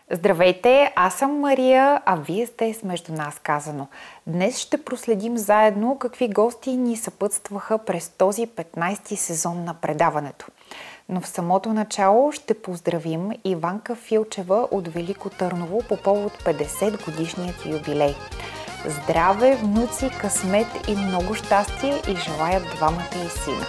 Здравейте, аз съм Мария, а вие сте с Между нас казано. Днес ще проследим заедно какви гости ни съпътстваха през този 15-ти сезон на предаването. Но в самото начало ще поздравим Иванка Филчева от Велико Търново по повод 50 годишният юбилей. Здраве, внуци, късмет и много щастие и желаят двамата и сина.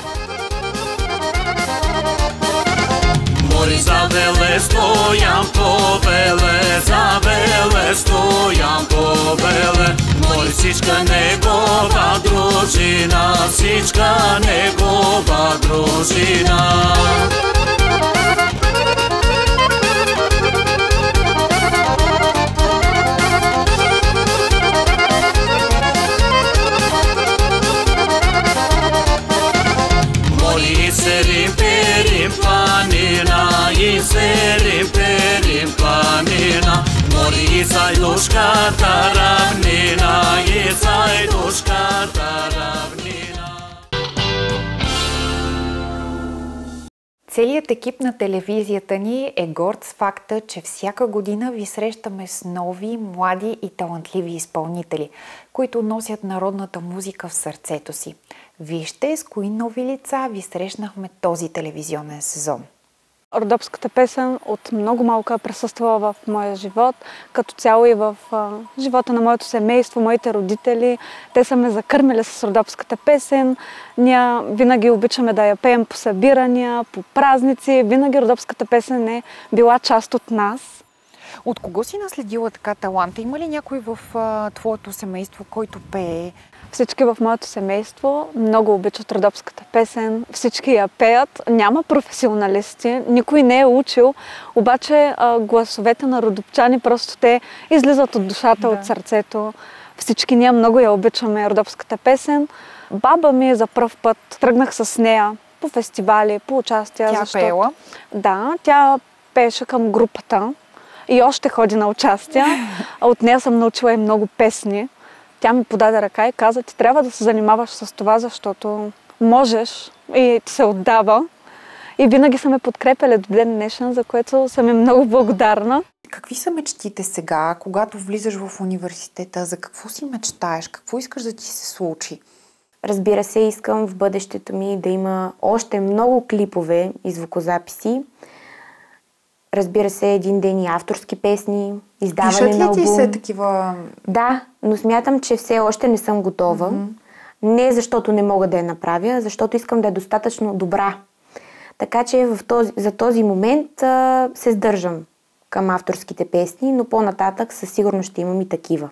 Mori zavele stojam povele, zavele stojam povele. Mori всичка негова дружина, всичка негова дружина. Mori serim perim planina, serim perim planina, mori zajduškata ravnina, zajduškata равнина. Целият екип на телевизията ни е горд с факта, че всяка година ви срещаме с нови, млади и талантливи изпълнители, които носят народната музика в сърцето си. Вижте с кои нови лица ви срещнахме този телевизионен сезон. Родопската песен от много малко е присъствала в моя живот, като цяло и в живота на моето семейство, моите родители. Те са ме закърмили с родопската песен. Ние винаги обичаме да я пеем по събирания, по празници. Винаги родопската песен е била част от нас. От кого си наследила така таланта? Има ли някой в твоето семейство, който пее? Всички в моето семейство много обичат родопската песен, всички я пеят, няма професионалисти, никой не е учил, обаче гласовете на родопчани просто те излизат от душата, от сърцето. Всички ние много я обичаме родопската песен. Баба ми за пръв път тръгнах с нея по фестивали, по участия. Тя пеела? Да, тя пееше към групата и още ходи на участия. От нея съм научила и много песни. Тя ми подаде ръка и каза, ти трябва да се занимаваш с това, защото можеш и ти се отдава. И винаги са ме подкрепили до ден днешен, за което съм им много благодарна. Какви са мечтите сега, когато влизаш в университета? За какво си мечтаеш? Какво искаш да ти се случи? Разбира се, искам в бъдещето ми да има още много клипове и звукозаписи. Разбира се, един ден и авторски песни, издаване на албум. Пишат ли ти се такива? Да, но смятам, че все още не съм готова. Не защото не мога да я направя, а защото искам да е достатъчно добра. Така че за този момент се сдържам към авторските песни, но по-нататък със сигурност ще имам и такива.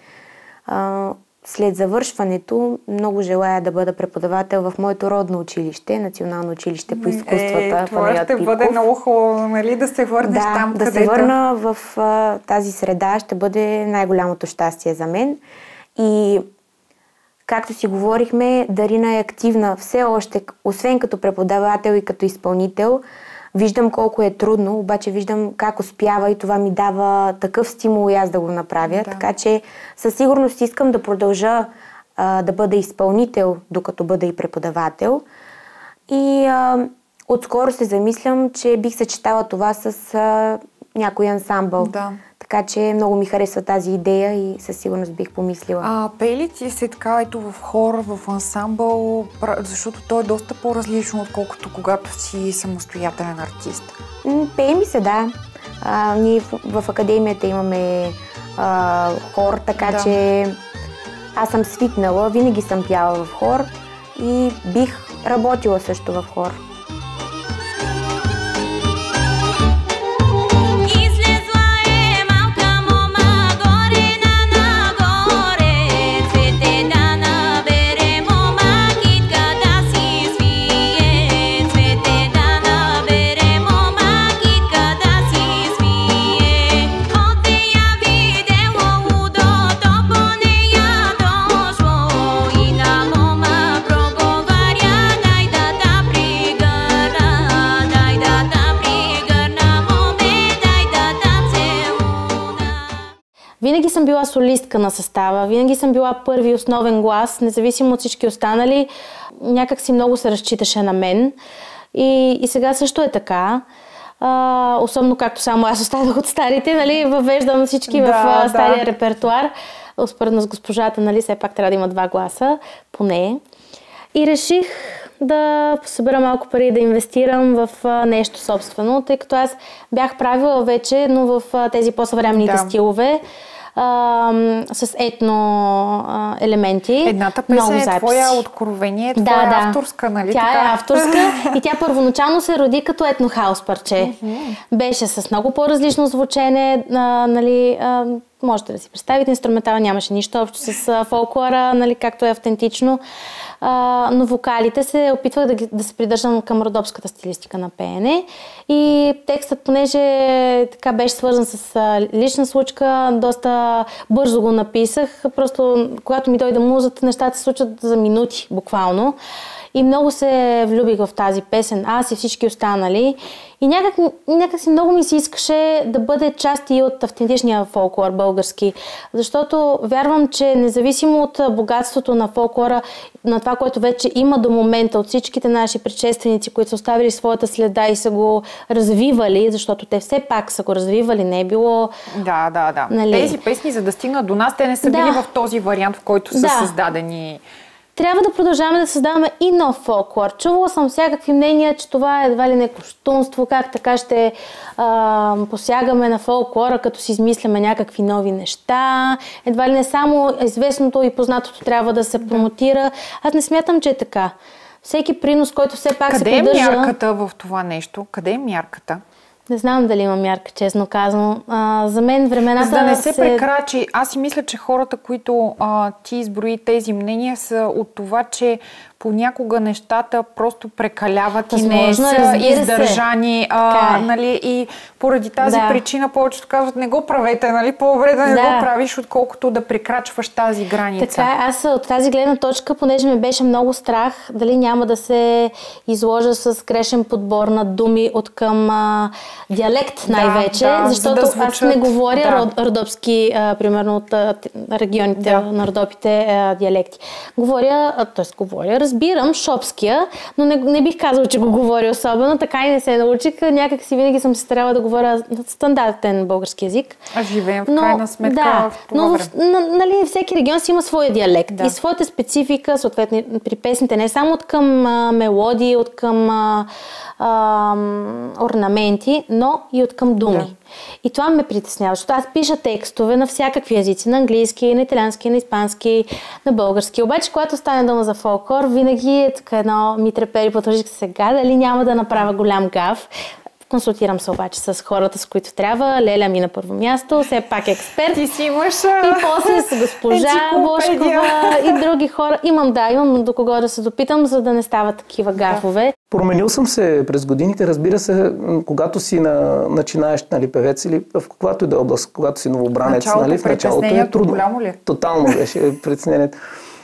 След завършването много желая да бъда преподавател в моето родно училище, Национално училище по изкуствата. Това ще бъде много хубаво, нали, да се върнеш там, където... Да се върна в тази среда ще бъде най-голямото щастие за мен. И както си говорихме, Дарина е активна все още, освен като преподавател и като изпълнител. Виждам колко е трудно, обаче виждам как успява и това ми дава такъв стимул и аз да го направя. Да. Така че със сигурност искам да продължа да бъда изпълнител, докато бъда и преподавател. И отскоро се замислям, че бих съчетала това с някой ансамбъл. Да. Така че много ми харесва тази идея и със сигурност бих помислила. Пее ли ти се така ето в хор, в ансамбъл, защото то е доста по-различно, отколкото когато си самостоятелен артист? Пее ми се, да. Ние в академията имаме хор, така че аз съм свикнала, винаги съм пяла в хор и бих работила също в хор. Винаги съм била солистка на състава, винаги съм била първи основен глас, независимо от всички останали. Някак си много се разчиташе на мен. И сега също е така. Особено както само аз останах от старите, нали, въвеждам всички в стария репертуар. Успоредно с госпожата, нали, все пак трябва да има 2 гласа, поне. И реших да събера малко пари да инвестирам в нещо собствено, тъй като аз бях правила вече, но в тези по-съвременните стилове, с етно елементи. Едната песен е твоя откровение, твоя авторска, нали? Тя е авторска и тя първоначално се роди като етно-хаус парче. Беше с много по-различно звучене, нали, можете да си представите, инструментал нямаше нищо общо с фолклора, нали, както е автентично, но вокалите се опитвах да се придържам към родопската стилистика на пеене и текстът, понеже така беше свързан с лична случка, доста бързо го написах, просто когато ми дойде музата, нещата се случват за минути, буквално. И много се влюбих в тази песен, аз и всички останали. И някак си много ми се искаше да бъде част и от автентичния фолклор български. Защото вярвам, че независимо от богатството на фолклора, на това, което вече има до момента от всичките наши предшественици, които са оставили своята следа и са го развивали, защото те все пак са го развивали, не е било... Да. Нали... Тези песни, за да стигнат до нас, те не са били в този вариант, в който са създадени. Трябва да продължаваме да създаваме и нов фолклор. Чувала съм всякакви мнения, че това е едва ли не кощунство, как така ще посягаме на фолклора, като си измисляме някакви нови неща. Едва ли не само известното и познатото трябва да се промотира. Аз не смятам, че е така. Всеки принос, който все пак се придържа... Къде е мярката в това нещо? Къде е мярката? Не знам дали има мярка, честно казано. За мен времената... За да не се прекрачи. Аз си мисля, че хората, които ти изброи тези мнения, са от това, че понякога нещата просто прекаляват и не са издържани. Нали, и поради тази причина повечето казват, не го правете, нали, по-добре да не го правиш, отколкото да прекрачваш тази граница. Така, аз от тази гледна точка, понеже ме беше много страх, дали няма да се изложа с грешен подбор на думи от към диалект най-вече, защото аз не говоря родопски, примерно от регионите на родопите диалекти. Говоря, разбирам шопския, но не бих казал, че го говоря особено, така и не се научих. Някак си винаги съм се старала да говоря стандартен български език. А живеем в крайна сметка в това време. Нали, всеки регион си има своя диалект и своята специфика, съответно при песните, не само от към мелодии, от към орнаменти, но и от към думи. И това ме притеснява, защото аз пиша текстове на всякакви езици, на английски, на италиански, на испански, на български. Обаче, когато стане дума за фолклор, винаги е така едно ми трепери по този сега, дали няма да направя голям гаф. Консултирам се обаче с хората, с които трябва. Леля ми на първо място, все пак експерт. Ти си имаш и после с госпожа Бошкова и други хора. Имам до кого да се допитам, за да не стават такива гафове. Променил съм се през годините, разбира се, когато си начинаещ, нали, певец или в каквато и да област, когато си новобранец, нали, в началото е трудно. Голямо ли? Тотално беше притеснението.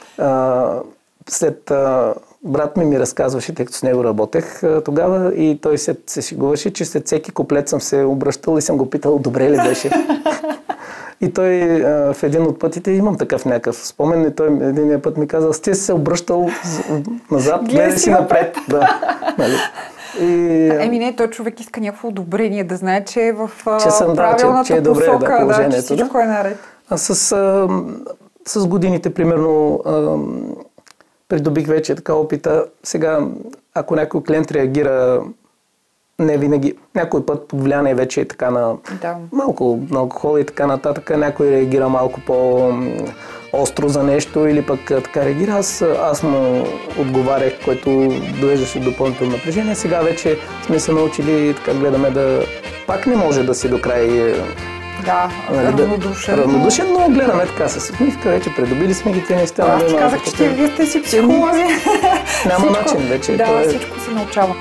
След брат ми разказваше, тъй като с него работех тогава и той се шегуваше, че след всеки куплет съм се обръщал и съм го питал, добре ли беше. И той в един от пътите, имам такъв някакъв спомен, и той един път ми казал, сте се обръщал назад, гледай си напред. Да, нали. Не, той човек иска някакво одобрение, да знае, че е в правилната че е добре, посока, че всичко е наред. А с годините, примерно, придобих вече така опита. Сега, ако някой клиент реагира не винаги, някой път под влияние вече е така на малко на алкохол и така нататък, някой реагира малко по-остро за нещо или пък така реагира. Аз му отговарях, което довеждаше допълнително напрежение. Сега вече сме се научили, така гледаме да пак не може да си до край равнодушен, но гледаме така с усмивка, вече придобили сме ги тези неща. Аз ти казах, че вие сте си психолози. Няма начин вече. Да, всичко се научава.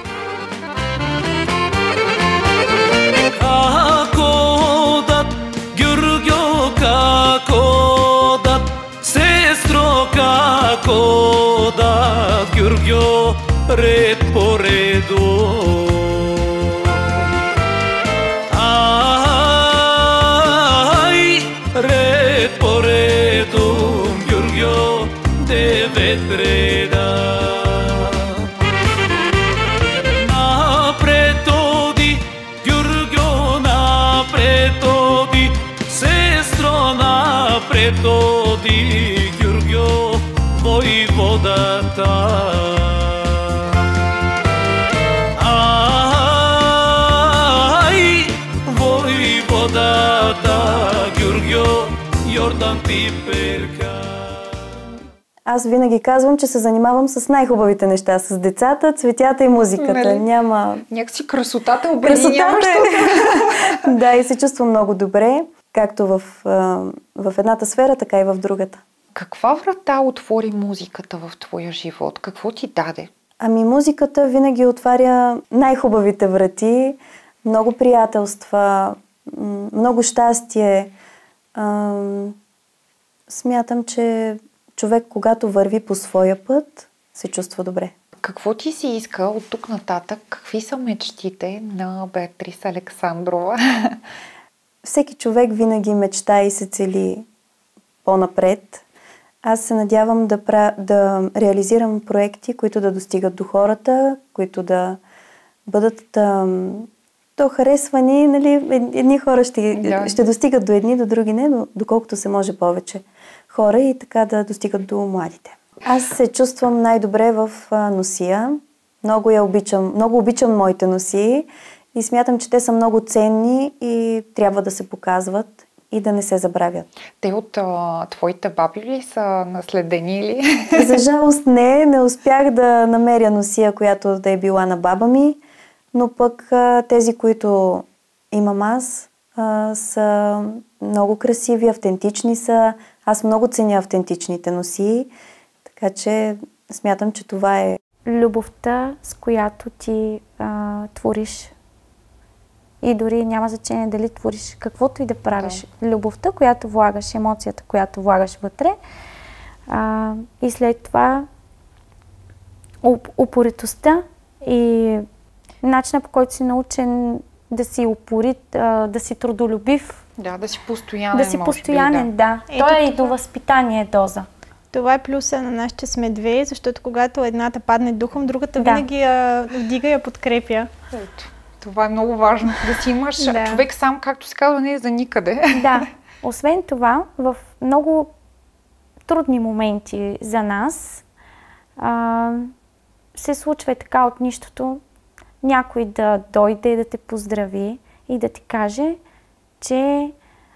Kako da Gyurgyo red po redu Aj red po redu Gyurgyo devet reda Napred odi методи Гюргьо, воеводата. Ай, воеводата Гюргьо, Йордан Пиперка. Аз винаги казвам, че се занимавам с най-хубавите неща, с децата, цветята и музиката. Нали? Няма... Някакси красотата обединява. Да, и се чувствам много добре, както в едната сфера, така и в другата. Каква врата отвори музиката в твоя живот? Какво ти даде? Ами музиката винаги отваря най-хубавите врати, много приятелства, много щастие. Смятам, че човек, когато върви по своя път, се чувства добре. Какво ти си иска от тук нататък? Какви са мечтите на Беатриса Александрова? Всеки човек винаги мечта и се цели по-напред. Аз се надявам да реализирам проекти, които да достигат до хората, които да бъдат харесвани. Нали? Едни хора ще достигат до едни, до други не, но доколкото се може повече хора и така да достигат до младите. Аз се чувствам най-добре в носия. Много обичам моите носии и смятам, че те са много ценни и трябва да се показват и да не се забравят. Те от твоите баби ли са наследени ли? За жалост не успях да намеря носия, която да е била на баба ми, но пък тези, които имам аз, са много красиви, автентични са. Аз много ценя автентичните носии, така че смятам, че това е любовта, с която ти твориш. И дори няма значение дали твориш каквото и да правиш. Да. Любовта, която влагаш, емоцията, която влагаш вътре. И след това упоритостта и начинът, по който си научен да си упорит, да си трудолюбив. Да, да си постоянен. Да си постоянен, да. Той е и до възпитание доза. Това е плюса на нас, че сме две, защото когато едната падне духом, другата винаги я вдига и я подкрепя. Това е много важно, да си имаш човек сам, както се казва, не е за никъде. Да. Освен това, в много трудни моменти за нас се случва така от нищото някой да дойде да те поздрави и да ти каже, че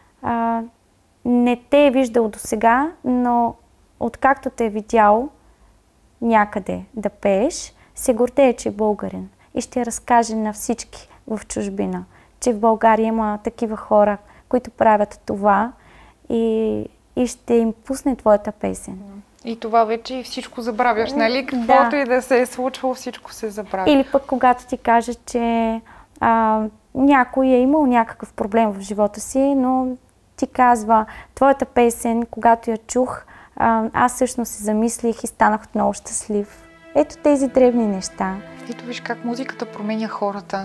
не те е виждал досега, но откакто те е видял някъде да пееш, се гордее, че е българин. И ще разкаже на всички в чужбина, че в България има такива хора, които правят това и ще им пусне твоята песен. И това вече и всичко забравяш, нали? Каквото и да се е случвало, всичко се забравя. Или пък когато ти каже, че някой е имал някакъв проблем в живота си, но ти казва, твоята песен, когато я чух, аз всъщност се замислих и станах отново щастлив. Ето тези древни неща. Ето виж как музиката променя хората.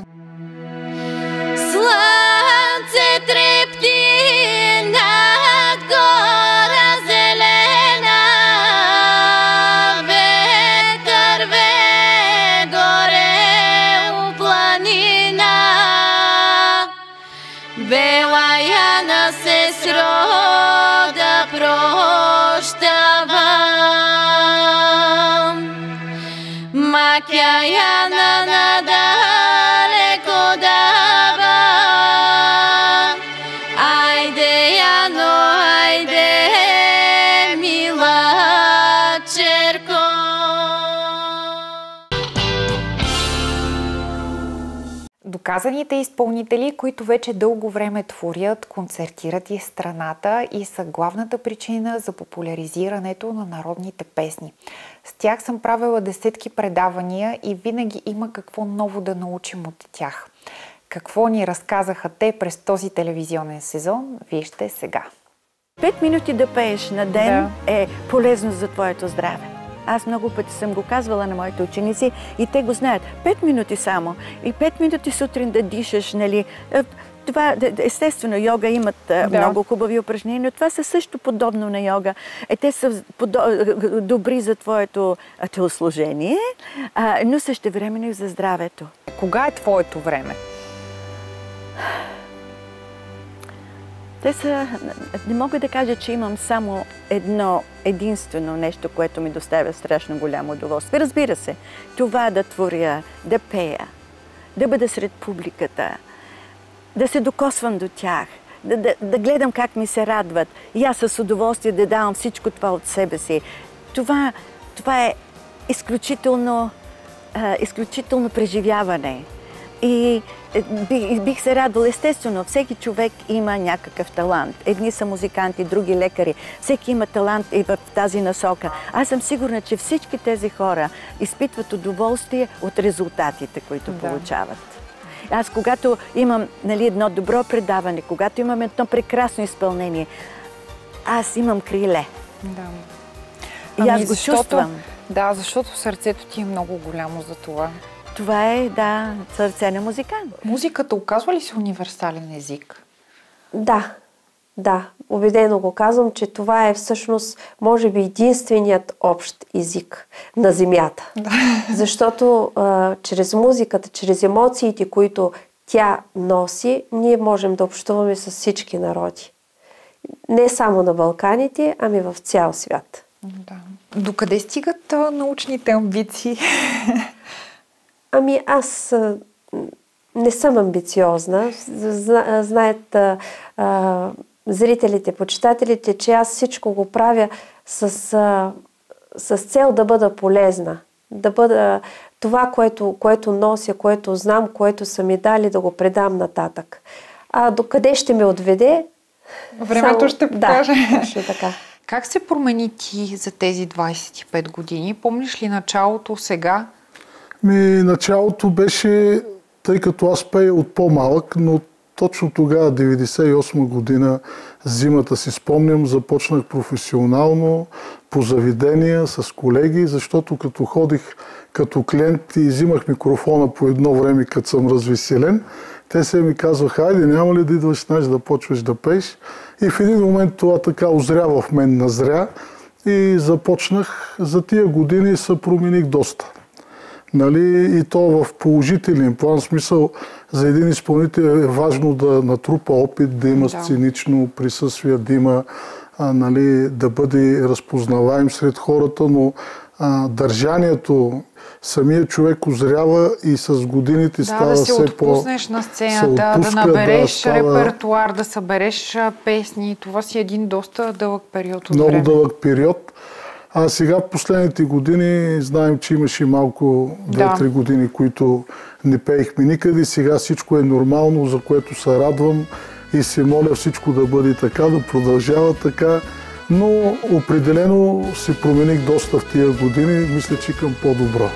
Слънце трепти над гора зелена, ветър вее горе у планина, бела Яна сестро да прощава. Макя Яна надалеко дава. Айде, Яно, айде, мила черко. Доказаните изпълнители, които вече дълго време творят, концертират из страната и са главната причина за популяризирането на народните песни. С тях съм правила десетки предавания и винаги има какво ново да научим от тях. Какво ни разказаха те през този телевизионен сезон, вижте сега. 5 минути да пееш на ден е полезно за твоето здраве. Аз много пъти съм го казвала на моите ученици и те го знаят. 5 минути само. И 5 минути сутрин да дишаш, нали? Това, естествено, йога имат много хубави упражнения, но това са също подобно на йога. Те са добри за твоето телосложение, но същевременно и за здравето. Кога е твоето време? Не мога да кажа, че имам само единствено нещо, което ми доставя страшно голямо удоволствие. Разбира се, това да творя, да пея, да бъда сред публиката, да се докосвам до тях, да гледам как ми се радват и аз с удоволствие да давам всичко това от себе си. Това е изключително преживяване. И бих се радвала, естествено, всеки човек има някакъв талант. Едни са музиканти, други лекари. Всеки има талант и в тази насока. Аз съм сигурна, че всички тези хора изпитват удоволствие от резултатите, които получават. Аз, когато имам едно добро предаване, когато имам едно прекрасно изпълнение, аз имам криле. Да. И аз го чувствам. Да, защото сърцето ти е много голямо за това. Това е, сърце на музикант. Музиката оказва ли се универсален език? Да, убедено го казвам, че това е всъщност, може би, единственият общ език на земята. Да. Защото чрез музиката, чрез емоциите, които тя носи, ние можем да общуваме с всички народи. Не само на Балканите, ами в цял свят. Да. Докъде стигат научните амбиции? Ами аз не съм амбициозна. Знаят зрителите, почитателите, че аз всичко го правя с цел да бъда полезна. Да бъда това, което нося, което знам, което са ми дали, да го предам нататък. А докъде ще ме отведе? Времето ще покаже. Да, точно така. Как се промени ти за тези 25 години? Помниш ли началото сега? Началото беше, тъй като аз пея от по-малък, но точно тогава, 98 година, зимата си спомням, започнах професионално, по заведения, с колеги, защото като ходих като клиент и взимах микрофона по едно време, като съм развеселен, те се ми казваха: айде, няма ли да идваш да почваш да пееш? И в един момент това така озря в мен, назря и започнах. За тия години се промених доста. И то в положителен план, смисъл, за един изпълнител е важно да натрупа опит, да има сценично присъствие, да има, да бъде разпознаваем сред хората, но държанието, самият човек озрява и с годините става все по... Да се отпуснеш на сцената, да набереш репертуар, да събереш песни. Това си един доста дълъг период от време. Много дълъг период. А сега в последните години знаем, че имаше малко 2-3 години, които не пеехме никъде. Сега всичко е нормално, за което се радвам и се моля всичко да бъде така, да продължава така. Но определено се промених доста в тия години, мисля, че към по-добро.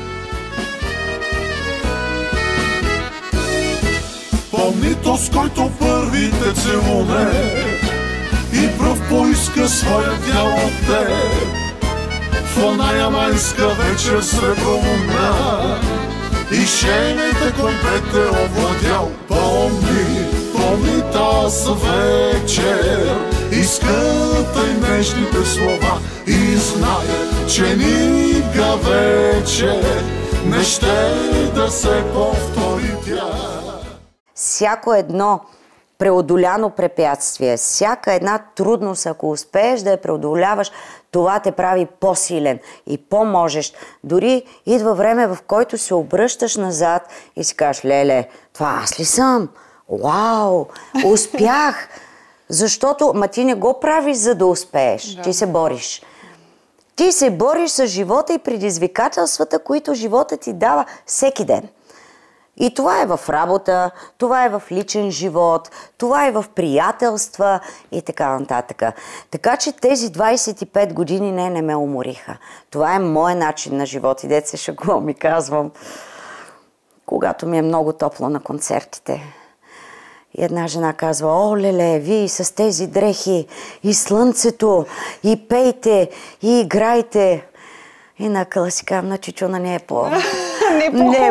Помни то, с който първи те целуне и пръв поиска своя дял от теб. В оная майска вечер сребролуна и шейните който те овладял. Помни таз вечер и скъпай нежните слова и знай, че никога вече не ще да се повтори тя. Всяко едно преодоляно препятствие, всяка една трудност, ако успееш да я преодоляваш, това те прави по-силен и по-можещ. Дори идва време, в който се обръщаш назад и си кажеш: леле, това аз ли съм? Вау, успях! Защото ти не го правиш, за да успееш. Ти се бориш. Ти се бориш с живота и предизвикателствата, които живота ти дава всеки ден. И това е в работа, това е в личен живот, това е в приятелства и така нататък. Така че тези 25 години не ме умориха. Това е моят начин на живот и дет се шегувам и казвам, когато ми е много топло на концертите. И една жена казва: о, леле, вие с тези дрехи и слънцето, и пейте, и играйте. И накъла си казвам: на Чичуна не е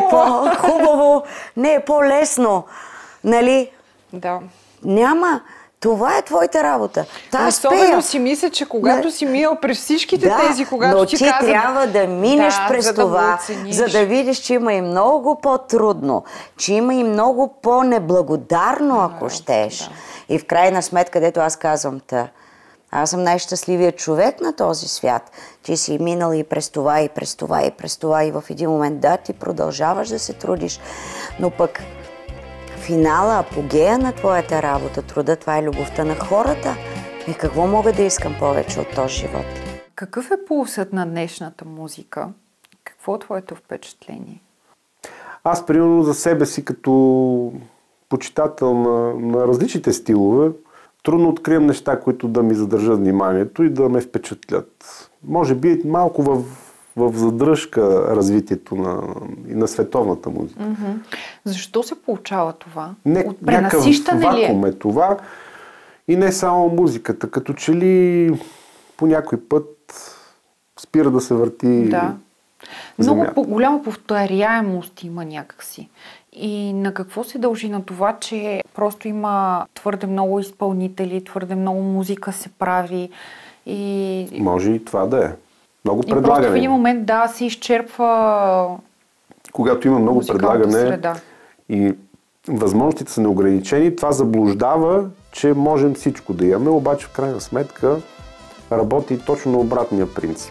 по-хубаво, не е по-лесно. Нали? Да. Няма Това е твоята работа. Особено си мисля, че когато си мил през всичките тези, когато но ти казват, трябва да минеш през това, за да видиш, че има и много по-трудно, че има и много по-неблагодарно, ако щеш. И в крайна сметка, където аз казвам, аз съм най-щастливият човек на този свят. Ти си минал и през това, и през това, и през това, и в един момент ти продължаваш да се трудиш, но пък финала, апогея на твоята работа, труда, това е любовта на хората. И какво мога да искам повече от този живот? Какъв е пулсът на днешната музика? Какво е твоето впечатление? Аз, примерно, за себе си, като почитател на различните стилове, трудно открием неща, които да ми задържат вниманието и да ме впечатлят. Може би малко в задръжка развитието на световната музика. Защо се получава това? От пренасищане ли е? Вакуум е това. И не само музиката. Като че ли по някой път спира да се върти Много голяма повторяемост има някакси. И на какво се дължи? На това, че просто има твърде много изпълнители, твърде много музика се прави. И... Може и това да е. Много предлагане. И просто в един момент се изчерпва. Когато има много предлагане и възможностите са неограничени, това заблуждава, че можем всичко да имаме, обаче в крайна сметка работи точно на обратния принцип.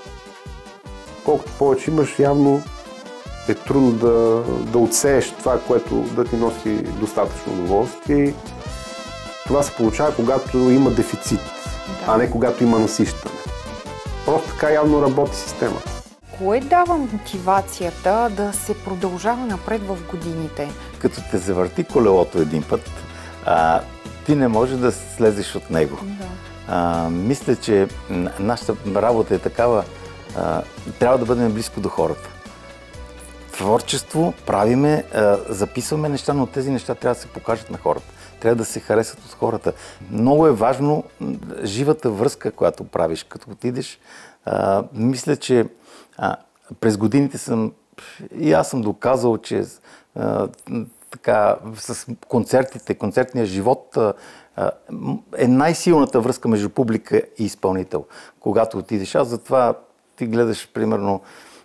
Колкото повече имаш, явно е трудно да отсееш това, което да ти носи достатъчно удоволствие. Това се получава, когато има дефицит, а не когато има насищане. Просто така явно работи системата. Кое дава мотивацията да се продължава напред в годините? Като те завърти колелото един път, ти не можеш да слезеш от него. Мисля, че нашата работа е такава, трябва да бъдем близко до хората. Творчество правиме, записваме неща, но тези неща трябва да се покажат на хората. Трябва да се харесат от хората. Много е важно живата връзка, която правиш, като отидеш. Мисля, че през годините и аз съм доказал, че така, с концертния живот е най-силната връзка между публика и изпълнител. Когато отидеш, аз затова ти гледаш, примерно,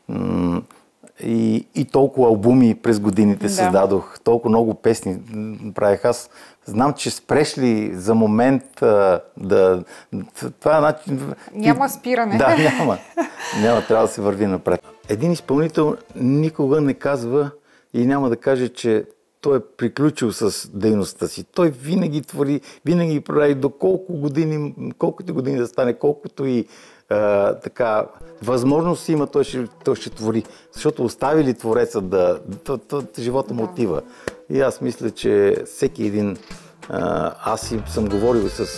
и толкова албуми през годините създадох, толкова много песни правих. Аз знам, че спреш ли за момент това е начин... Няма спиране. Да, няма, трябва да се върви напред. Един изпълнител никога не казва и няма да каже, че той е приключил с дейността си. Той винаги твори, винаги прави до колкото години да стане, колкото и възможност има, той ще твори. Защото остави ли твореца живота му отива. И аз мисля, че всеки един... Аз съм говорил с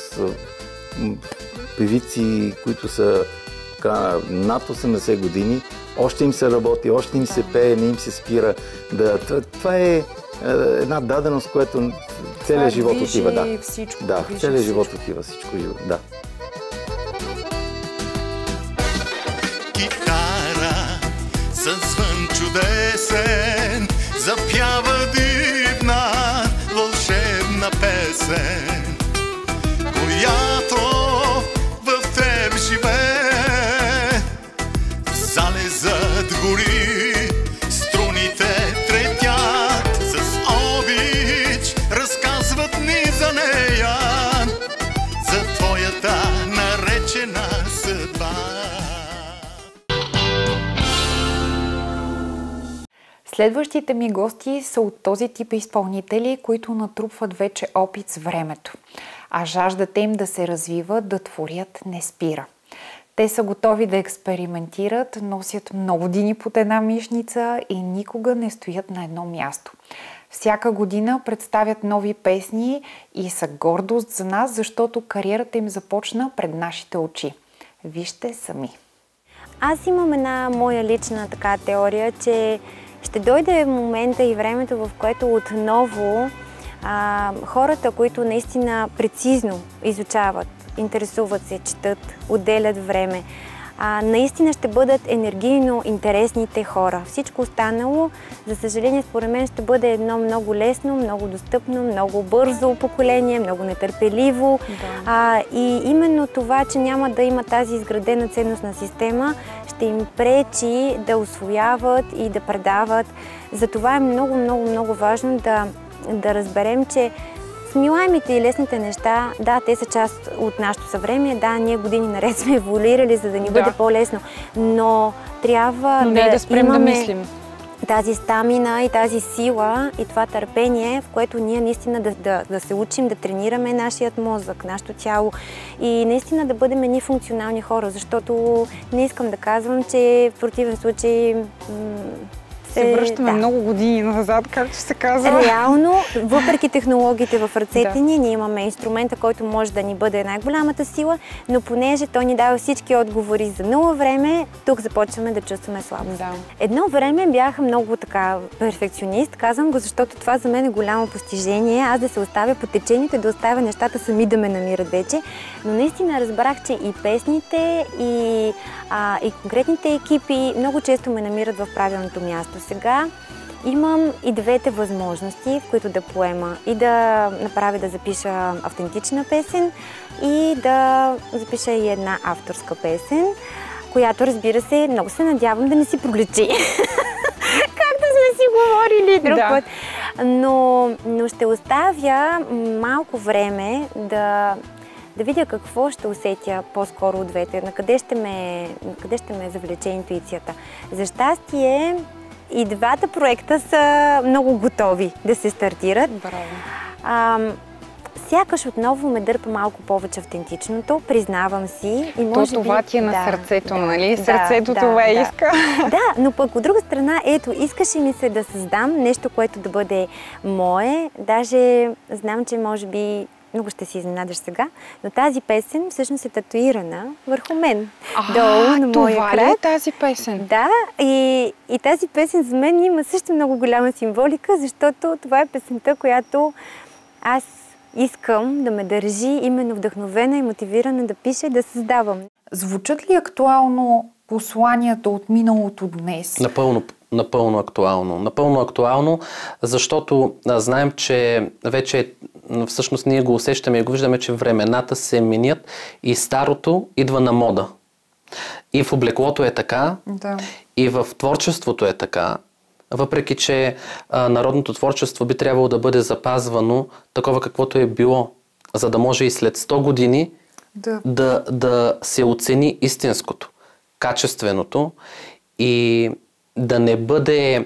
певици, които са над 80 години. Още им се работи, още им се пее, не им се спира. Това е една даденост, която целият живот отива. Целият живот отива, всичко живо. Да. Със звън чудесен запява дивна вълшебна песен, която в теб живее. Залезът гори, струните третят, с обич разказват ни за нея, за твоята наречена съдба. Следващите ми гости са от този тип изпълнители, които натрупват вече опит с времето, а жаждата им да се развиват, да творят не спира. Те са готови да експериментират, носят много години под една мишница и никога не стоят на едно място. Всяка година представят нови песни и са гордост за нас, защото кариерата им започна пред нашите очи. Вижте сами. Аз имам една моя лична теория, че ще дойде момента и времето, в което отново хората, които наистина прецизно изучават, интересуват се, четат, отделят време, наистина ще бъдат енергийно интересните хора. Всичко останало, за съжаление, според мен ще бъде едно много лесно, много достъпно, много бързо поколение, много нетърпеливо. И именно това, че няма да има тази изградена ценностна система, ще им пречи да усвояват и да предават. Затова е много, много, много важно да разберем, че смилаемите и лесните неща, да, те са част от нашето съвремие, да, ние години наред сме еволюирали, за да ни бъде по-лесно, но трябва да спрем имаме да мислим. Тази стамина и тази сила и това търпение, в което ние наистина да се учим, да тренираме нашият мозък, нашето тяло и наистина да бъдем едни функционални хора, защото не искам да казвам, че в противен случай се връщаме много години назад, както се казва. Реално, въпреки технологиите в ръцете ни, ние имаме инструмента, който може да ни бъде най-голямата сила, но понеже той ни дава всички отговори за нула време, тук започваме да чувстваме слабост. Едно време бях много така перфекционист, казвам го, защото това за мен е голямо постижение, аз да се оставя по течението и да оставя нещата сами да ме намират вече, но наистина разбрах, че и песните, и конкретните екипи много често ме намират в правилното място. Сега имам и двете възможности, в които да поема и да запиша автентична песен и да запиша и една авторска песен, която, разбира се, много се надявам да не си проличи, както сме си говорили друг път. Но ще оставя малко време да видя какво ще усетя по-скоро от двете, на къде ще ме завлече интуицията. За щастие, и двата проекта са много готови да се стартират. Сякаш отново ме дърпа малко повече автентичното, признавам си. И може това ти е на сърцето, нали? Сърцето това иска. Да, но пък от друга страна, ето, искаше ми се да създам нещо, което да бъде мое. Даже знам, че може би много ще си изненадаш сега, но тази песен всъщност е татуирана върху мен. Долу на моя крак. Това ли е тази песен? Да, и тази песен за мен има също много голяма символика, защото това е песента, която аз искам да ме държи именно вдъхновена и мотивирана да пиша и да създавам. Звучат ли актуално посланията от миналото днес? Напълно актуално. Напълно актуално, защото знаем, че вече всъщност ние го усещаме и го виждаме, че времената се менят и старото идва на мода. И в облеклото е така, и в творчеството е така. Въпреки че народното творчество би трябвало да бъде запазвано такова каквото е било, за да може и след 100 години да се оцени истинското, качественото и да не бъде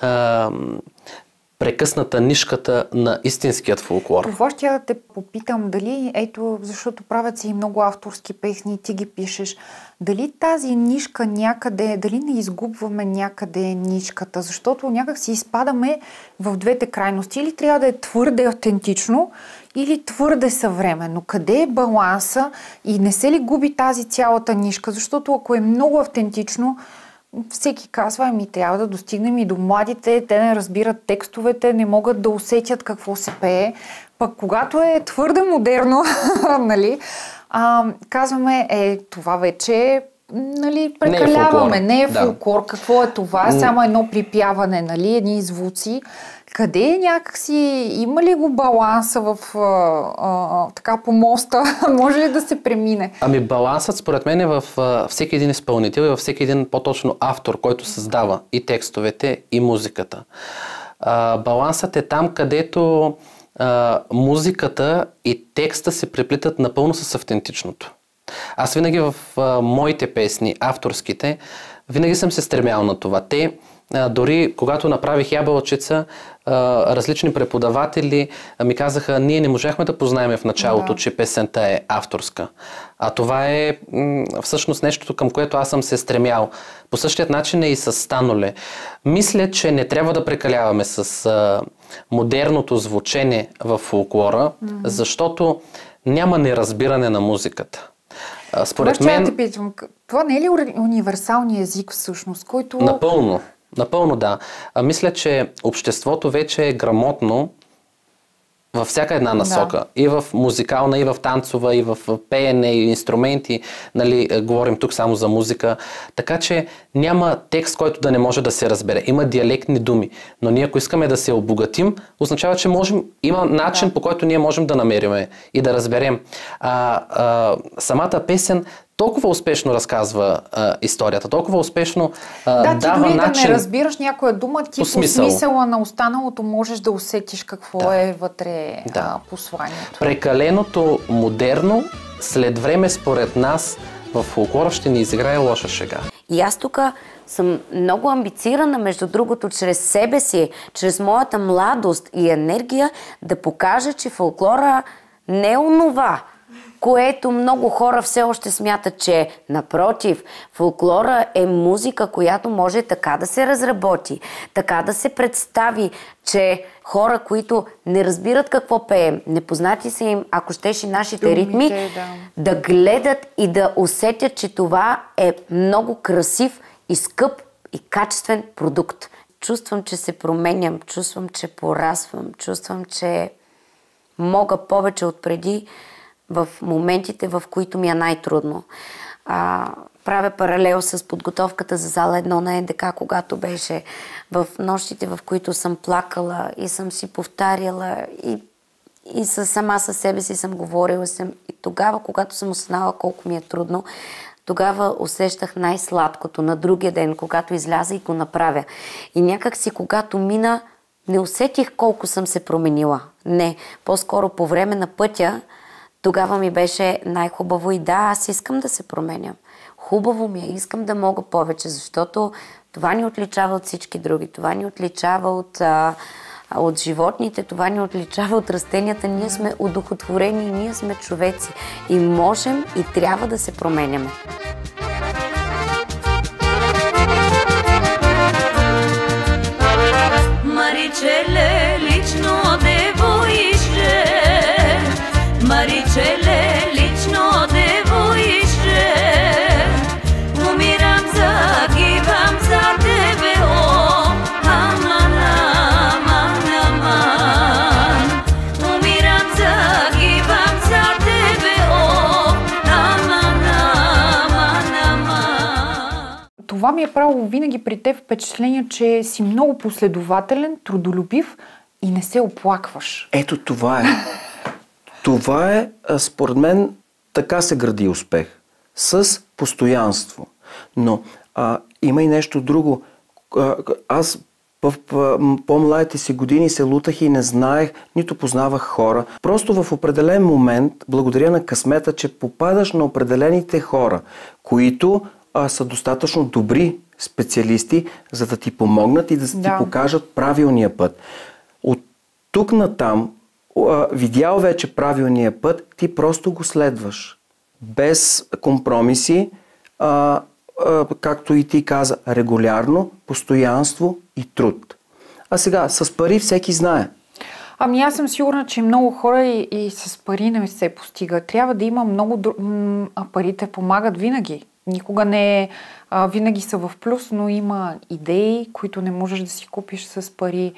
прекъсната нишката на истинският фолклор. Това ще да те попитам, дали, ето, защото правят се и много авторски песни, ти ги пишеш, дали тази нишка някъде, дали не изгубваме някъде нишката, защото някак си изпадаме в двете крайности. Или трябва да е твърде автентично, или твърде съвременно. Къде е баланса и не се ли губи тази цялата нишка? Защото ако е много автентично, всеки казва, трябва да достигнем и до младите, те не разбират текстовете, не могат да усетят какво се пее. Пък когато е твърде модерно, нали, казваме, това вече прекаляваме, не е фолклор, какво е това, само едно припяване, нали, едни звуци. Къде някакси, има ли го баланса в така по моста? Може ли да се премине? Балансът според мен е в всеки един изпълнител и във всеки един по-точно автор, който създава и текстовете, и музиката. Балансът е там, където музиката и текста се преплитат напълно с автентичното. Аз винаги в моите песни, авторските, винаги съм се стремял на това. Дори когато направих Ябълчица, различни преподаватели ми казаха, ние не можахме да познаем в началото, че песента е авторска. А това е всъщност нещото, към което аз съм се стремял. По същият начин е и с Станоле. Мисля, че не трябва да прекаляваме с модерното звучене в фолклора, защото няма неразбиране на музиката. Според мен... те питам, това не е ли универсалният език всъщност, който... Напълно да. Мисля, че обществото вече е грамотно във всяка една насока. И в музикална, и в танцова, и в пеене, и инструменти. Нали, говорим тук само за музика. Така че няма текст, който да не може да се разбере. Има диалектни думи. Но ние, ако искаме да се обогатим, означава, че има начин, по който ние можем да намерим и да разберем. Самата песен толкова успешно разказва историята, толкова успешно дава ти дори начин. Да не разбираш някоя дума, ти по смисъла на останалото можеш да усетиш какво е вътре посланието. Прекаленото модерно след време според нас в фолклора ще ни изиграе лоша шега. И аз тук съм много амбицирана, между другото, чрез себе си, чрез моята младост и енергия, да покажа, че фолклора не е онова, което много хора все още смятат, че напротив, фолклора е музика, която може така да се разработи, така да се представи, че хора, които не разбират какво пеем, непознати са им, ако щеше нашите ритми, да гледат и да усетят, че това е много красив и скъп и качествен продукт. Чувствам, че се променям, чувствам, че порасвам, чувствам, че мога повече от преди в моментите, в които ми е най-трудно. Правя паралел с подготовката за зала 1 на НДК, когато беше в нощите, в които съм плакала и съм си повтаряла и сама със себе си съм говорила. И тогава, когато съм осъзнала колко ми е трудно, тогава усещах най-сладкото на другия ден, когато изляза и го направя. И някак си, когато мина, не усетих колко съм се променила. Не, по-скоро по време на пътя, тогава ми беше най-хубаво и аз искам да се променям. Хубаво ми е, искам да мога повече, защото това ни отличава от всички други. Това ни отличава от животните, това ни отличава от растенията. Ние сме одухотворени, ние сме човеци. И можем и трябва да се променяме. Маричеле, лично девоище, Маричеле, лично девоище, умирам, загивам за тебе, о, аман, аман, аман. Умирам, загивам за тебе, о, аман, аман, аман. Това ми е правило винаги при теб впечатление, че си много последователен, трудолюбив и не се оплакваш. Ето това е. Това е, според мен, така се гради успех. С постоянство. Но има и нещо друго. Аз в по-младите си години се лутах и не знаех, нито познавах хора. Просто в определен момент, благодаря на късмета, че попадаш на определените хора, които са достатъчно добри специалисти, за да ти помогнат и да ти покажат правилния път. От тук натам, видял вече правилния път, ти просто го следваш. Без компромиси, както и ти каза, регулярно, постоянство и труд. А сега, с пари всеки знае. Ами аз съм сигурна, че много хора и с пари не се постига. Трябва да има много... парите помагат винаги. Никога не е... винаги са в плюс, но има идеи, които не можеш да си купиш с пари.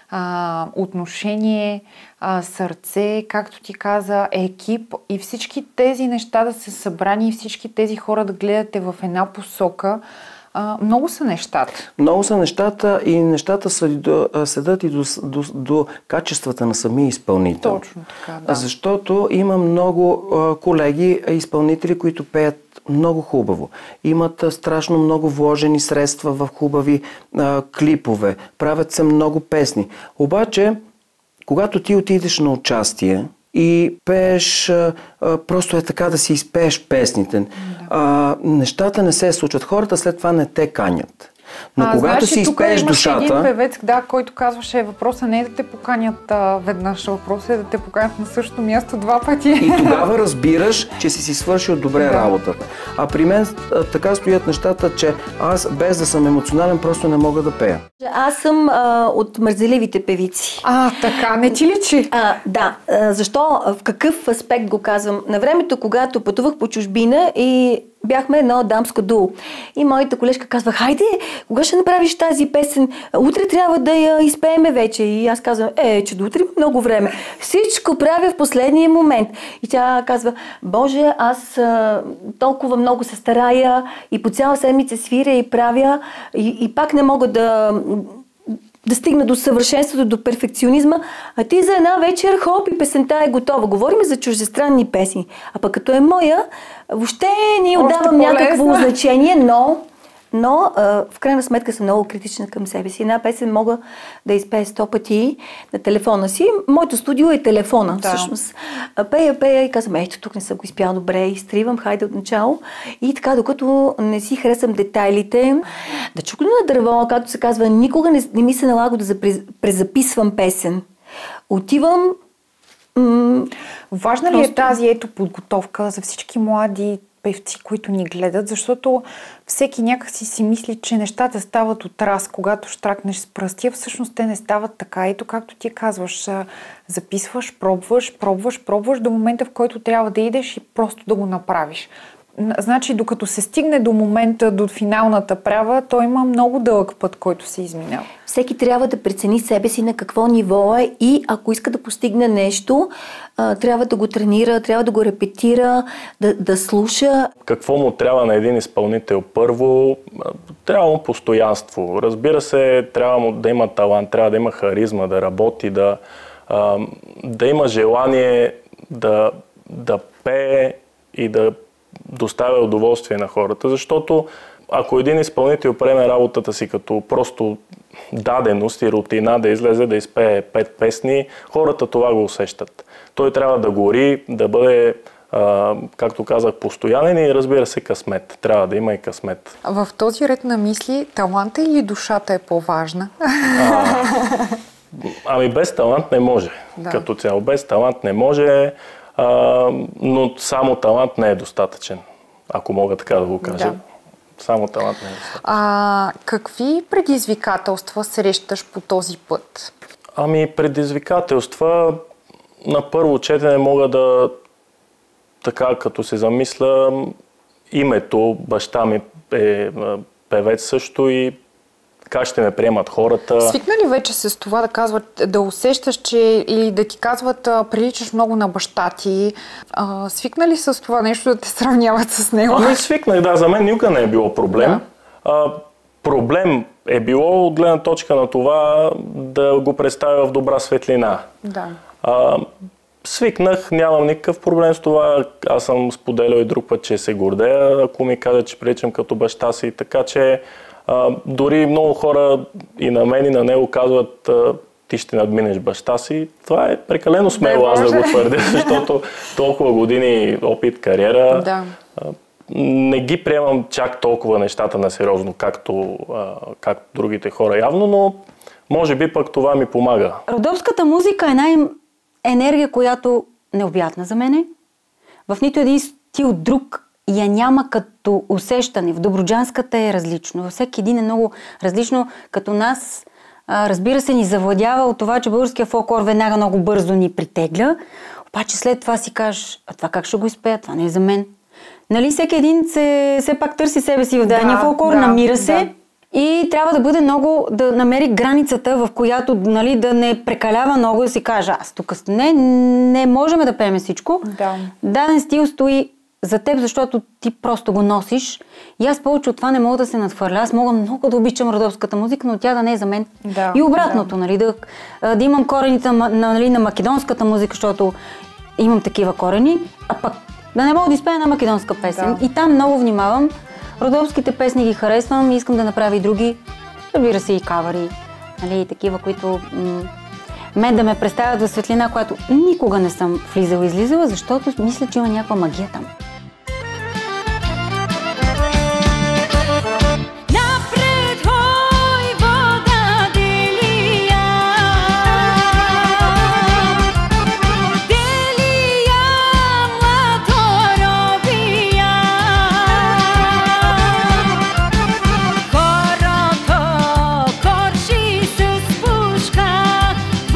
Отношение, сърце, както ти каза, екип и всички тези неща да са събрани и всички тези хора да гледате в една посока. Много са нещата. Много са нещата и нещата седат и до качествата на самия изпълнител. Точно така, да. Защото има много колеги, изпълнители, които пеят много хубаво. Имат страшно много вложени средства в хубави клипове. Правят се много песни. Обаче, когато ти отидеш на участие и пееш, просто е така да си изпееш песните. Нещата не се случват. Хората след това не те канят. Но когато си изпееш душата... Тук един певец, който казваше, въпросът не е да те поканят веднъж, въпросът е да те поканят на същото място 2 пъти. И тогава разбираш, че си свършил добре работата. А при мен така стоят нещата, че аз без да съм емоционален просто не мога да пея. Аз съм от мързеливите певици. Така, не ти личи? Да. Защо? В какъв аспект го казвам? На времето, когато пътувах по чужбина и бяхме едно дамско дуо. И моята колежка казва: хайде, кога ще направиш тази песен? Утре трябва да я изпееме вече. И аз казвам: че до утре има много време. Всичко правя в последния момент. И тя казва: Боже, аз толкова много се старая и по цяла седмица свиря и правя и пак не мога да стигна до съвършенството, до перфекционизма, а ти за една вечер, хоп, и песента е готова. Говорим за чуждестранни песни. А пък като е моя, въобще не отдавам някакво значение, но в крайна сметка съм много критична към себе си. Една песен мога да изпея 100 пъти на телефона си. Моето студио е телефона, всъщност. Пея и казвам: ето, тук не съм го изпяла добре, изтривам, хайде от начало. И така, докато не си харесам детайлите, да чукна на дърво, както се казва, никога не ми се налага да презаписвам песен. Отивам... Важна ли е тази подготовка за всички млади певци, които ни гледат, защото всеки някакси си мисли, че нещата стават от раз, когато штракнеш с пръсти, а всъщност те не стават така. Ето, както ти казваш, записваш, пробваш до момента, в който трябва да идеш и просто да го направиш. Значи, докато се стигне до момента, до финалната права, той има много дълъг път, който се изминава. Всеки трябва да прецени себе си на какво ниво е и ако иска да постигне нещо, трябва да го тренира, трябва да го репетира, да слуша. Какво му трябва на един изпълнител? Първо, трябва му постоянство. Разбира се, трябва му да има талант, трябва да има харизма, да работи, да има желание да пее и да доставя удоволствие на хората, защото ако един изпълнител приеме работата си като просто даденост и рутина да излезе да изпее 5 песни, хората това го усещат. Той трябва да гори, да бъде, както казах, постоянен и разбира се късмет. Трябва да има и късмет. В този ред на мисли, таланта или душата е по-важна? Ами без талант не може. Като цяло без талант не може. Но само талант не е достатъчен, ако мога така да го кажа. Да. Само талант не е достатъчен. Какви предизвикателства срещаш по този път? Ами предизвикателства на първо четене мога да, така като се замисля, името, баща ми е певец също и как ще ме приемат хората. Свикна ли вече с това да казват, да усещаш, че или да ти казват, приличаш много на баща ти? Свикна ли с това нещо да те сравняват с него? Ами свикнах, да. За мен никога не е било проблем. Да. Проблем е било от гледна точка на това да го представя в добра светлина. Да. Свикнах, нямам никакъв проблем с това. Аз съм споделял и друг път, че се гордея, ако ми кажат, че приличам като баща си. Така че дори много хора и на мен и на него казват: ти ще надминеш баща си. Това е прекалено смело аз да го твърдя, защото толкова години опит, кариера. Да. Не ги приемам чак толкова нещата на сериозно, както другите хора явно, но може би пък това ми помага. Родопската музика е една енергия, която необятна за мене. В нито един стил друг я няма като усещане. В добруджанската е различно. Във всеки един е много различно. Като нас, разбира се, ни завладява от това, че българския фолклор веднага много бързо ни притегля. Обаче след това си кажеш: а това как ще го изпея? Това не е за мен. Нали, всеки един все пак търси себе си в дадения фолклор, намира се и трябва да бъде много, да намери границата, в която, нали, да не прекалява много, да си каже: аз тук не можем да пеем всичко. Да. Даден стил стои за теб, защото ти просто го носиш. И аз повече от това не мога да се надхвърля. Аз мога много да обичам родопската музика, но тя да не е за мен. Да, и обратното, нали, да имам корените на македонската музика, защото имам такива корени, а пък да не мога да изпея на македонска песен. Да. И там много внимавам. Родопските песни ги харесвам и искам да направя и други. Разбира се, и кавари. Нали, и такива, които мен да ме представят в светлина, която никога не съм влизала и излизала, защото мисля, че има някаква магия там.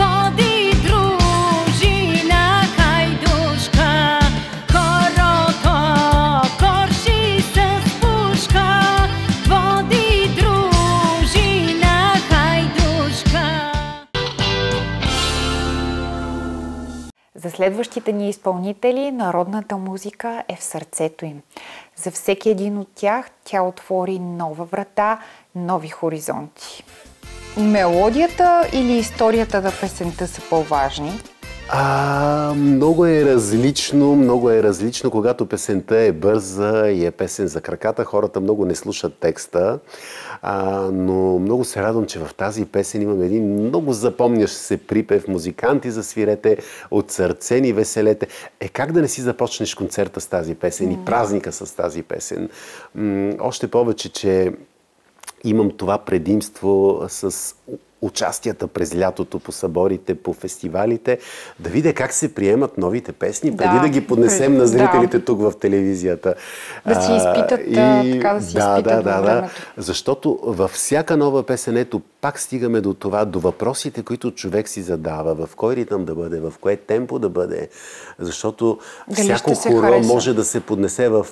Кара следващите ни изпълнители народната музика е в сърцето им. За всеки един от тях тя отвори нова врата, нови хоризонти. Мелодията или историята на песента са по-важни? Много е различно, когато песента е бърза и е песен за краката. Хората много не слушат текста, но много се радвам, че в тази песен имам един много запомнящ се припев. Музиканти засвирете, от сърце ни веселете. Как да не си започнеш концерта с тази песен и празника с тази песен? Още повече, че имам това предимство с участията през лятото по съборите, по фестивалите, да видя как се приемат новите песни, преди да ги поднесем на зрителите тук в телевизията. Да си изпитат, така да си изпитат във времето. Защото във всяка нова песен, ето пак стигаме до това, до въпросите, които човек си задава, в кой ритъм да бъде, в кое темпо да бъде, защото всяко хоро може да се поднесе в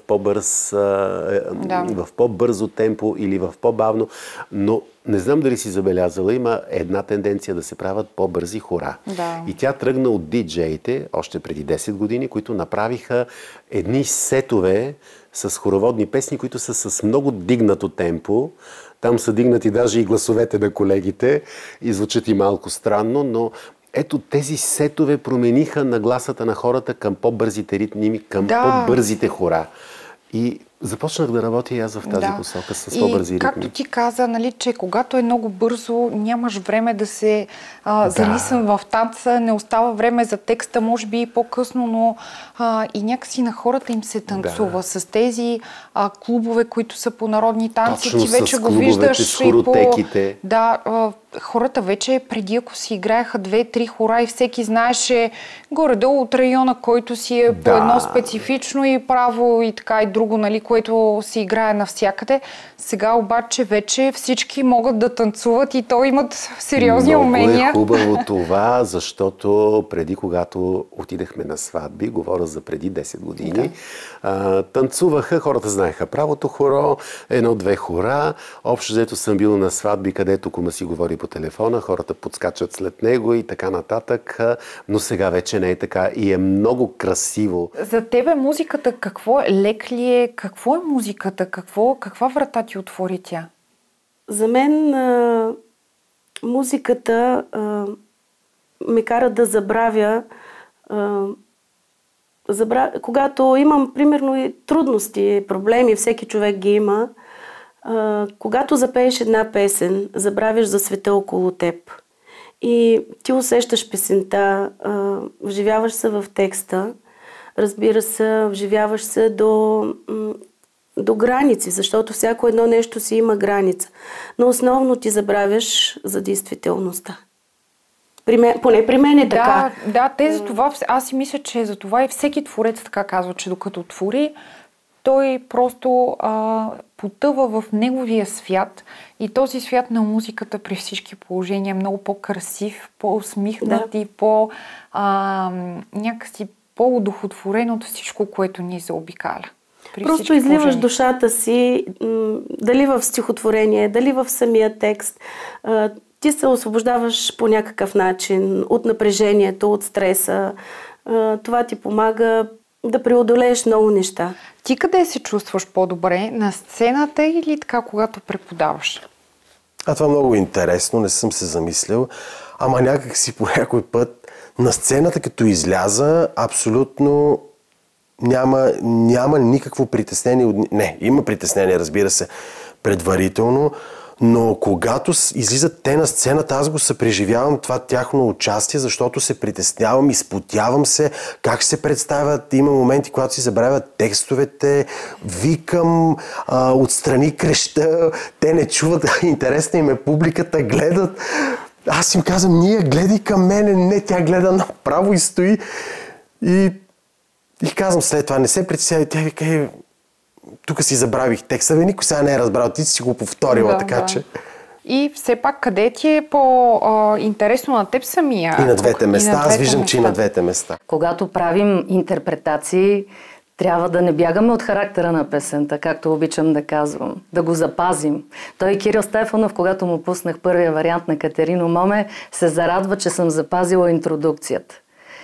в по-бързо темпо или в по-бавно, но не знам дали си забелязала, има една тенденция да се правят по-бързи хора. И тя тръгна от диджеите още преди 10 години, които направиха едни сетове с хороводни песни, които са с много дигнато темпо. Там са дигнати даже и гласовете на колегите и звучат и малко странно, но ето тези сетове промениха нагласата на хората към по-бързите ритми, към по-бързите хора. И започнах да работя и аз в тази посока с по-бързи ритми. Както ти каза, нали, че когато е много бързо, нямаш време да се залисам в танца, не остава време за текста, може би и по-късно, но и някакси на хората им се танцува. С тези клубове, които са по народни танци, точно ти вече го виждаш и по... хората вече преди, ако си играеха 2-3 хора и всеки знаеше горе-долу от района, който си е по едно специфично и право и така и друго, нали, което се играе навсякъде. Сега обаче вече всички могат да танцуват и то имат сериозни умения. Много е хубаво това, защото преди, когато отидахме на сватби, говоря за преди 10 години, танцуваха, хората знаеха правото хоро, 1-2 хора. Общо взето съм бил на сватби, където кума си говори по телефона, хората подскачат след него и така нататък, но сега вече не е така и е много красиво. За тебе музиката какво е? Лек ли е? Какво е музиката? Каква врата ти отвори тя? За мен музиката ме кара да забравя, когато имам примерно и трудности, проблеми, всеки човек ги има, когато запееш една песен, забравяш за света около теб и ти усещаш песента, вживяваш се в текста, разбира се, вживяваш се до граници, защото всяко едно нещо си има граница. Но основно ти забравяш за действителността. Поне при мен е така. За това, аз си мисля, че за това и всеки творец така казва, че докато твори, той просто потъва в неговия свят и този свят на музиката при всички положения е много по-красив, по-усмихнат и някакси по-удохотворен от всичко, което ни заобикаля. Просто изливаш душата си, дали в стихотворение, дали в самия текст. Ти се освобождаваш по някакъв начин от напрежението, от стреса. Това ти помага да преодолееш много неща. Ти къде се чувстваш по-добре? На сцената или така, когато преподаваш? Това е много интересно, не съм се замислял. Ама някак си по някой път на сцената, като изляза, абсолютно няма никакво притеснение. Не, има притеснение, разбира се, предварително, но когато излизат те на сцената, аз го съпреживявам това тяхно участие, защото се притеснявам, изпотявам се, как се представят. Има моменти, когато си забравят текстовете, викам, отстрани креща, те не чуват, интересна им е публиката, гледат. Аз им казвам, ние гледай към мене, не, тя гледа направо и стои. И казвам след това, не се притеснявай, тя вика, тук си забравих текста, никой сега не е разбрал, ти си го повторила, така че... И все пак, къде ти е по-интересно на теб самия? И на двете места, аз виждам, че и на двете места. Когато правим интерпретации, трябва да не бягаме от характера на песента, както обичам да казвам, да го запазим. Той Кирил Стефанов, когато му пуснах първия вариант на Катерино Моме, се зарадва, че съм запазила интродукцията.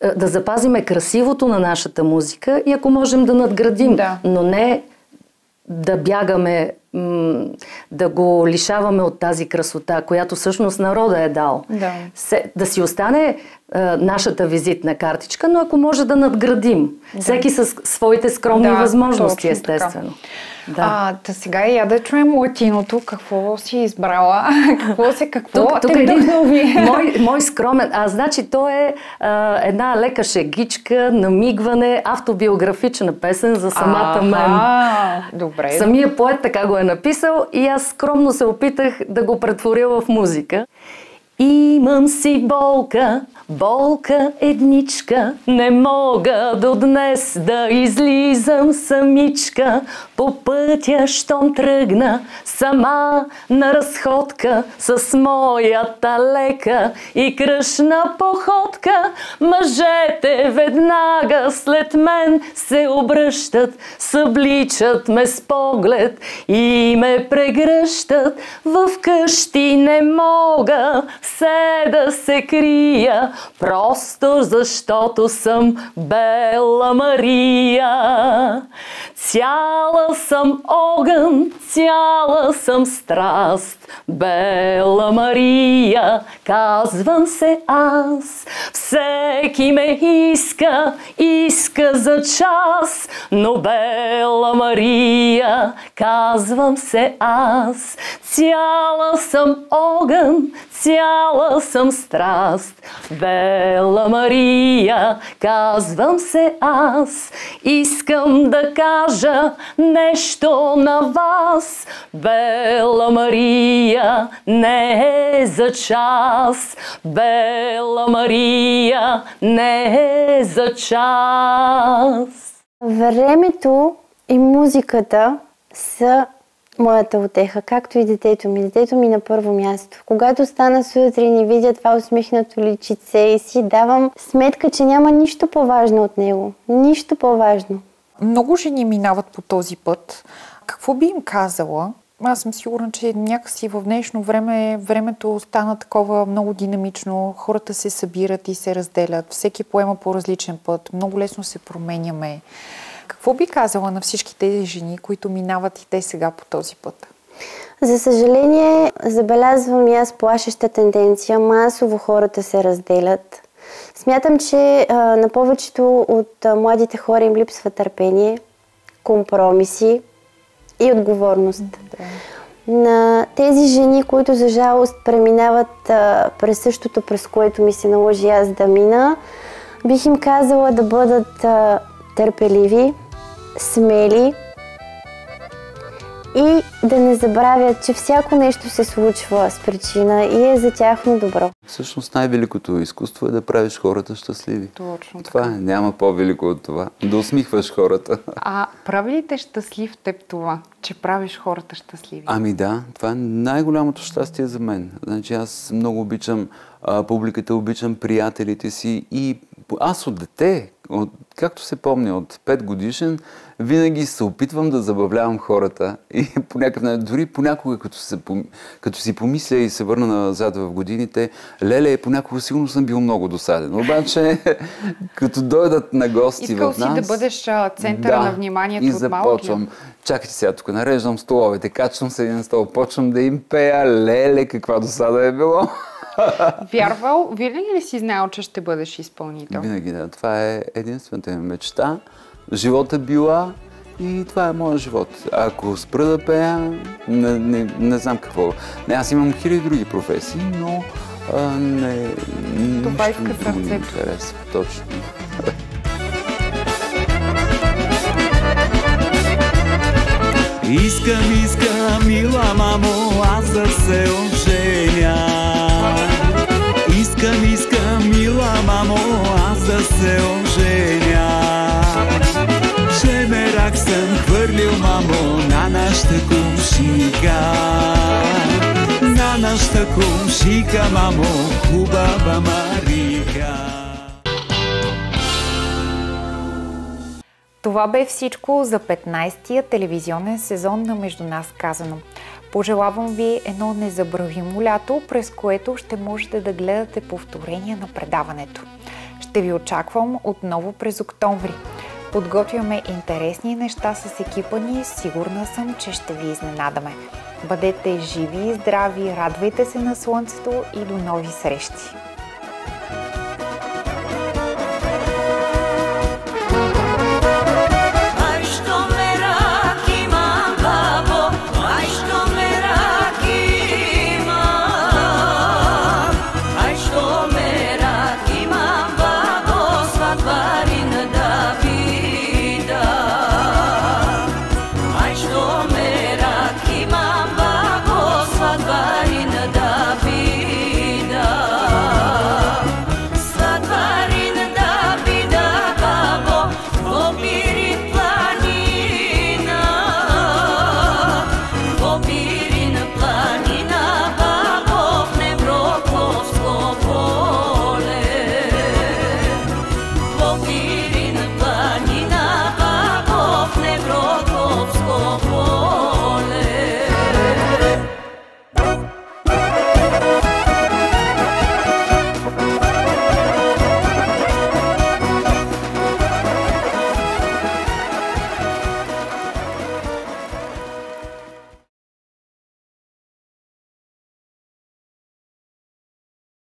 да запазиме красивото на нашата музика и ако можем да надградим, но не да бягаме, да го лишаваме от тази красота, която всъщност народа е дал. Да си остане нашата визитна картичка, но ако може да надградим. Всеки със своите скромни възможности, естествено. Та сега я да чуем латиното. Какво си избрала? Какво тук е един мой скромен. Значи то е една лека шегичка, намигване, автобиографична песен за самата мен. Добре. Самия поет така го е написал и аз скромно се опитах да го претворя в музика. Имам си болка едничка, не мога до днес да излизам самичка. По пътя, щом тръгна, сама на разходка, с моята лека и кръшна походка. Мъжете веднага след мен се обръщат, събличат ме с поглед и ме прегръщат. В къщи не мога все да се крия, просто защото съм Бела Мария. Цяла съм огън, цяла съм страст, Бела Мария, казвам се аз. Всеки ме иска за час, но Бела Мария, казвам се аз. Цяла съм огън, цяла съм страст, Бела Мария, казвам се аз. Искам да кажа нещо на вас, Бела Мария, не е за час, Бела Мария, не е за час. Времето и музиката са моята утеха, както и детето ми. Детето ми на първо място. Когато стана сутрин и видя това усмихнато личице и си давам сметка, че няма нищо по-важно от него. Нищо по-важно. Много жени минават по този път. Какво би им казала? Аз съм сигурна, че някакси в днешно време времето стана такова много динамично. Хората се събират и се разделят. Всеки поема по различен път. Много лесно се променяме. Какво би казала на всички тези жени, които минават и те сега по този път? За съжаление, забелязвам и аз плашеща тенденция. Масово хората се разделят. Смятам, че на повечето от младите хора им липсва търпение, компромиси и отговорност. На тези жени, които за жалост преминават през същото, през което ми се наложи аз да мина, бих им казала да бъдат търпеливи, смели и да не забравят, че всяко нещо се случва с причина и е за тяхно добро. Всъщност най-великото изкуство е да правиш хората щастливи. Точно това така. Няма по-велико от това. Да усмихваш хората. А прави ли те щастлив теб това, че правиш хората щастливи? Ами да, това е най-голямото щастие за мен. Значи аз много обичам публиката, обичам приятелите си и аз от дете, както се помня, от 5 годишен, винаги се опитвам да забавлявам хората и по някакъв начин, дори понякога, като си помисля и се върна назад в годините, леле, понякога сигурно съм бил много досаден. Обаче, като дойдат на гости в нас... Искал си да бъдеш центъра на вниманието от малък. И започвам. Чакайте сега, тук нареждам столовете, качвам се един стол, почвам да им пея, леле, каква досада е било. Винаги ли си знаел, че ще бъдеш изпълнител? Винаги, да. Това е единствената ми мечта. Живота била и това е моят живот. Ако спра да пея, не знам какво. Аз имам хиляди други професии, но това иска сърцето. Не харесва. Точно. Искам, мила мамо, аз да се оженя. Искам, мила мамо, аз да се оженя. Шемерак съм хвърлил, мамо, на нашата кумшика. На нашата кумшика, мамо, хубава Марика. Това бе всичко за 15-тия телевизионен сезон на Между нас казано. Пожелавам ви едно незабравимо лято, през което ще можете да гледате повторения на предаването. Ще ви очаквам отново през октомври. Подготвяме интересни неща с екипа ни, сигурна съм, че ще ви изненадаме. Бъдете живи и здрави, радвайте се на слънцето и до нови срещи!